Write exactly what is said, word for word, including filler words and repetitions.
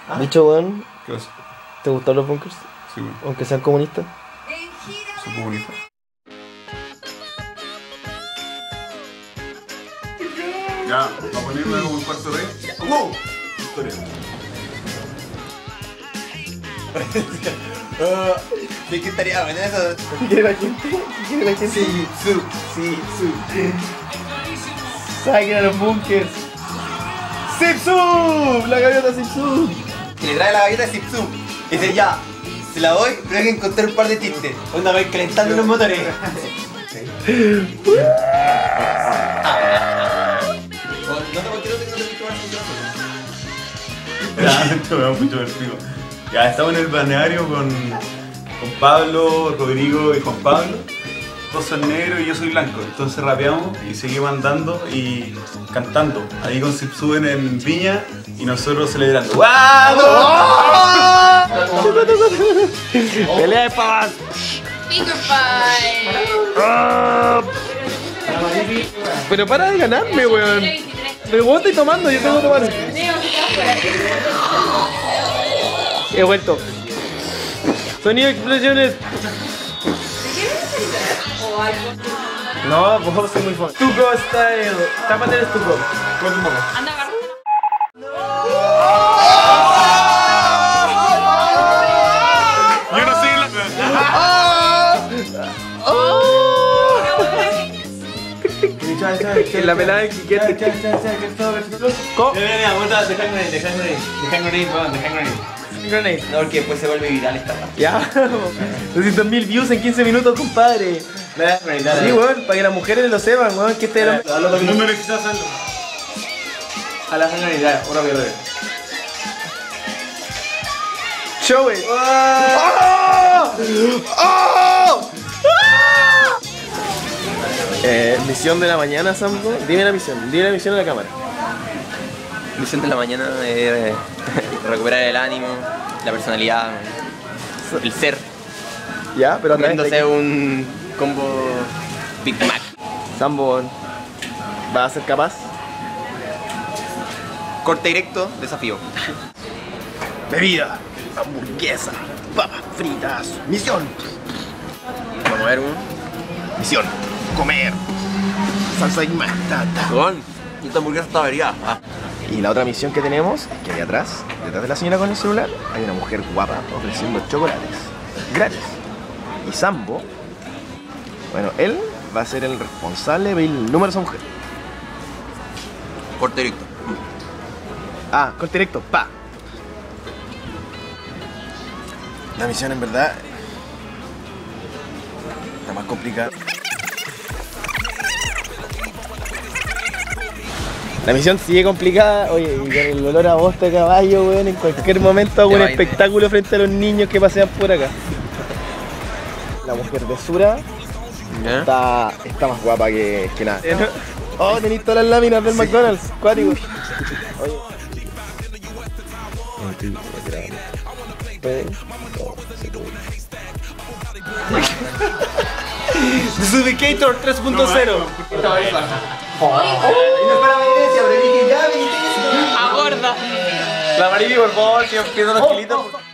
Dicho, weón, ¿Qué pasa? ¿te gustan los bunkers? Sí, weón. Aunque sean comunistas. Soy comunista. Ya, a ponerme como un cuarto rey. ¡Wow! Historia. ¿De qué estaría bueno eso? ¿Qué quiere la gente? ¿Qué quiere la gente? Sí, su, sí, su. ¡Saquen a los bunkers! ¡Zip-Zub! ¡La gaviota Zip-Zub! Que le trae la galleta de Zip-Zub. Y dice, ya, se la doy, pero hay que encontrar un par de chistes. Onda, va calentando los motores. Ya, esto me da mucho vertigo. Ya, estamos en el balneario con, con Pablo, Rodrigo y Juan Pablo. Todos son negros y yo soy blanco. Entonces rapeamos y seguimos andando y cantando. Ahí con Zip-Zub en, en Viña y nosotros celebrando. ¡Guau! ¡Pelea de pavas! Finger fight. Pero para de ganarme, weón. Pero vos estás tomando, yo tengo que tomar. He vuelto. Sonido de explosiones. No, vos soy muy fan. Tuco style. Tápate el tuco. Con tu mamá. Anda, agarra. Yo no soy En la pelada de Quiquete. ¿Cómo? Mira, mira, vuelta, deja el grenade, deja el grenade. Deja el grenade, weón, deja el grenade. Grenade. No, porque después se vuelve viral esta weá. Ya. doscientos mil views en quince minutos, compadre. Dale, dale, dale. Sí, weón, para que las mujeres lo sepan, weón, que este es el... Dale, dale, No me necesitas hacerlo. a la grenade, dale, una piedra. Show it. ¡Oh! ¡Oh! Eh, misión de la mañana, Sambo. Dime la misión, dime la misión a la cámara. Misión de la mañana es recuperar el ánimo, la personalidad, el ser, Ya, pero a través de comiéndose un combo Big Mac. Sambo, ¿vas a ser capaz? Corte directo, desafío. Bebida, hamburguesa, papas fritas, misión. Vamos a ver un... Misión, comer, salsa y matata. Con, esta hamburguesa está averiada. Ah. Y la otra misión que tenemos es que ahí atrás, detrás de la señora con el celular, hay una mujer guapa ofreciendo chocolates gratis. Y Sambo, bueno, él va a ser el responsable de pedir el número a esa mujer. Corte directo. Ah, corte directo, pa. La misión en verdad está más complicada. La misión sigue complicada, oye, y con el olor a bosta de caballo, weón, en cualquier momento hago un espectáculo frente a los niños que pasean por acá. La mujer de Sura ¿Ya? está, está más guapa que, que nada. Oh, tenéis todas las láminas del McDonald's, cuático. Oye. Zubicator tres punto cero. Agorda. La Marili, por favor, que empieza los kilitos.